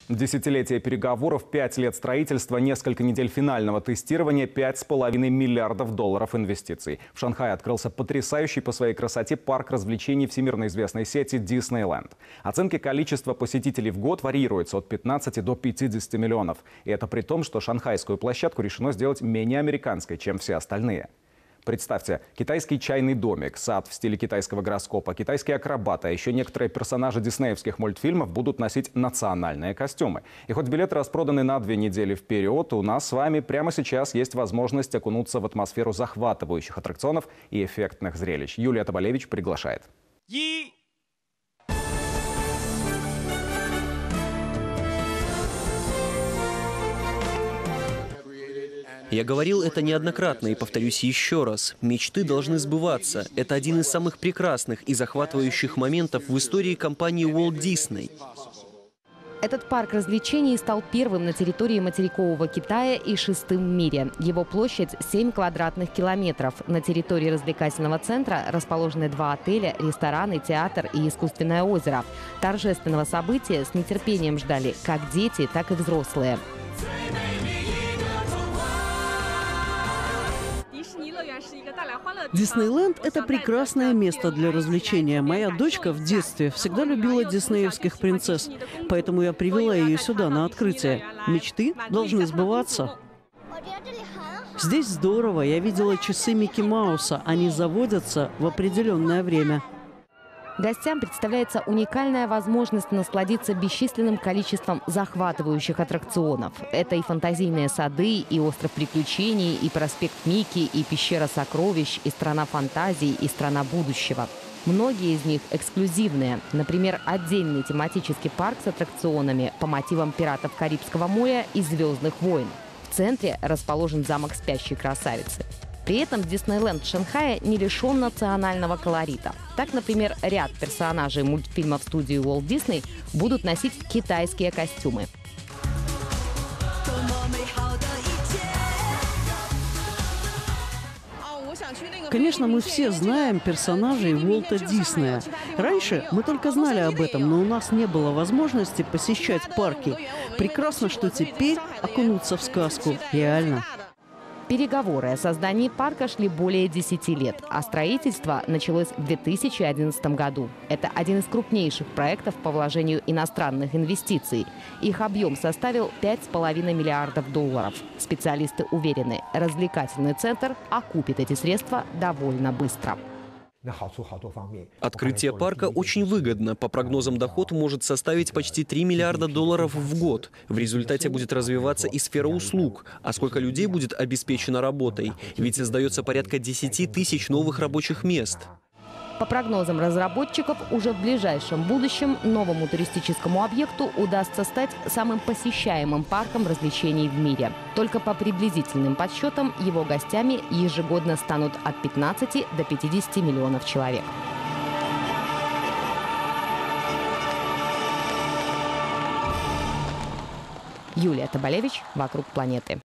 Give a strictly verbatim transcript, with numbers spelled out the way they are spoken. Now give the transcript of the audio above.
Десятилетие переговоров, пять лет строительства, несколько недель финального тестирования, пять с половиной миллиардов долларов инвестиций. В Шанхае открылся потрясающий по своей красоте парк развлечений всемирно известной сети Диснейленд. Оценки количества посетителей в год варьируются от пятнадцати до пятидесяти миллионов. И это при том, что шанхайскую площадку решено сделать менее американской, чем все остальные. Представьте, китайский чайный домик, сад в стиле китайского гороскопа, китайские акробаты, а еще некоторые персонажи диснеевских мультфильмов будут носить национальные костюмы. И хоть билеты распроданы на две недели вперед, у нас с вами прямо сейчас есть возможность окунуться в атмосферу захватывающих аттракционов и эффектных зрелищ. Юлия Табалевич приглашает. Я говорил это неоднократно и повторюсь еще раз. Мечты должны сбываться. Это один из самых прекрасных и захватывающих моментов в истории компании Walt Disney. Этот парк развлечений стал первым на территории материкового Китая и шестым в мире. Его площадь семь квадратных километров. На территории развлекательного центра расположены два отеля, рестораны, театр и искусственное озеро. Торжественного события с нетерпением ждали как дети, так и взрослые. Диснейленд – это прекрасное место для развлечения. Моя дочка в детстве всегда любила диснеевских принцесс, поэтому я привела ее сюда на открытие. Мечты должны сбываться. Здесь здорово. Я видела часы Микки Мауса. Они заводятся в определенное время. Гостям представляется уникальная возможность насладиться бесчисленным количеством захватывающих аттракционов. Это и фантазийные сады, и остров приключений, и проспект Микки, и пещера сокровищ, и страна фантазий, и страна будущего. Многие из них эксклюзивные. Например, отдельный тематический парк с аттракционами по мотивам пиратов Карибского моря и «Звездных войн». В центре расположен замок спящей красавицы. При этом Диснейленд Шанхая не лишен национального колорита. Так, например, ряд персонажей мультфильмов студии Walt Disney будут носить китайские костюмы. Конечно, мы все знаем персонажей Уолта Диснея. Раньше мы только знали об этом, но у нас не было возможности посещать парки. Прекрасно, что теперь окунуться в сказку реально. Переговоры о создании парка шли более десяти лет, а строительство началось в две тысячи одиннадцатом году. Это один из крупнейших проектов по вложению иностранных инвестиций. Их объем составил пять с половиной миллиардов долларов. Специалисты уверены, развлекательный центр окупит эти средства довольно быстро. Открытие парка очень выгодно. По прогнозам, доход может составить почти три миллиарда долларов в год. В результате будет развиваться и сфера услуг. А сколько людей будет обеспечено работой? Ведь создается порядка десяти тысяч новых рабочих мест. По прогнозам разработчиков, уже в ближайшем будущем новому туристическому объекту удастся стать самым посещаемым парком развлечений в мире. Только по приблизительным подсчетам его гостями ежегодно станут от пятнадцати до пятидесяти миллионов человек. Юлия Табалевич, «Вокруг планеты».